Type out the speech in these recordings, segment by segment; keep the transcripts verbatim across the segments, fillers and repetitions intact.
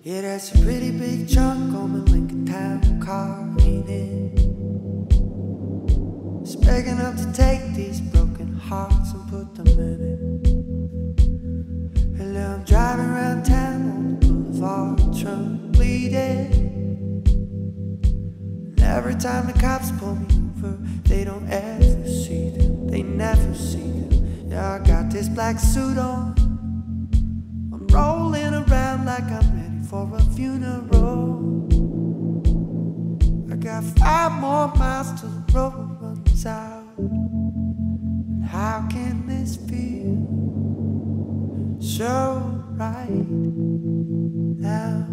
Yeah, that's a pretty big chunk on my Lincoln Town car, ain't it? It's big enough to take these broken hearts and put them in it. And now I'm driving around town on the boulevard, trunk bleeding. And every time the cops pull me over, they don't ever see them, they never see them. Yeah, I got this black suit on, I'm rolling around like I'm ready for a funeral. I got five more miles till the road runs out. And how can this feel so right now?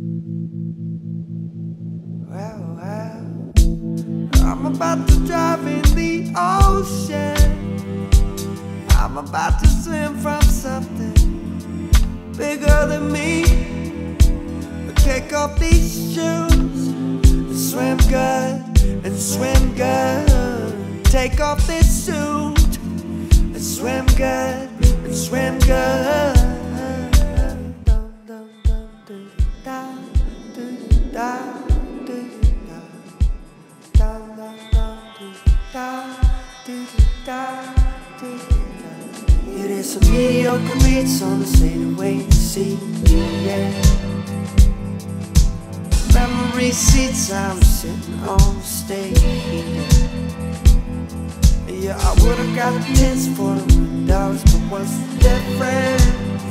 Well, well, I'm about to drive in the ocean. I'm about to swim from something bigger than me. Take off these shoes and swim good, and swim good. Take off this suit and swim good, and swim good. Yeah, there's some mediocre beats on the sailing way to sea, yeah. Memory seats I'm sitting on stage. Yeah, I would've got the tints for the windows, but what's the difference?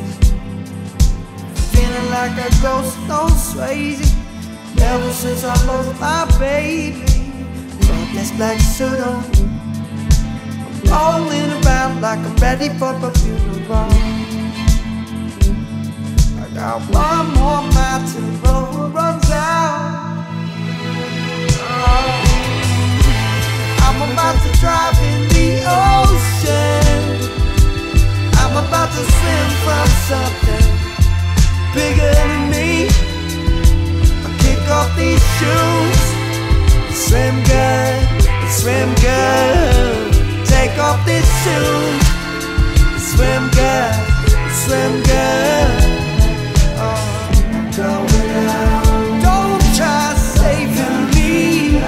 Feeling like a ghost on Swayze ever since I lost my baby. Got this black suit on, I'm rolling around like I'm ready for a funeral. I got one more mile till the road runs out. Oh, I'm about to drive in the ocean. I'm about to swim from something bigger than me. I kick off these shoes, swim good, swim good. Take off this suit, swim good, swim good. Going out. Don't try saving me.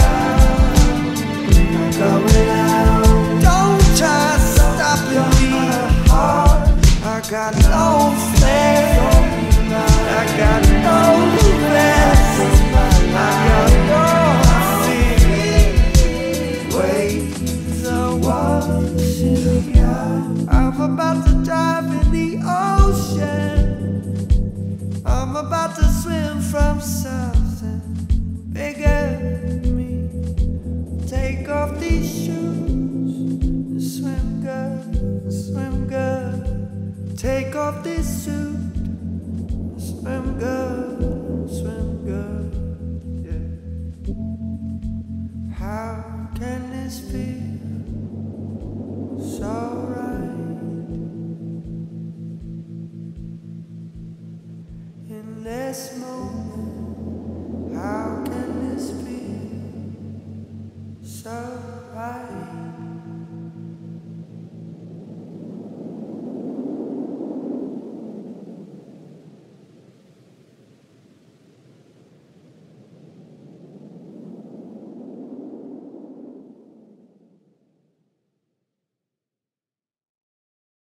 Going out. Don't try stopping me. I got no fear. I got no rest. I got no fear. Waves are washing out. I'm about to dive in the ocean. I'm about to swim from something bigger than me. Take off these shoes and swim good, swim good. Take off this suit and swim good, swim good. Yeah. How can this feel so right? In this moment, how can this be so right?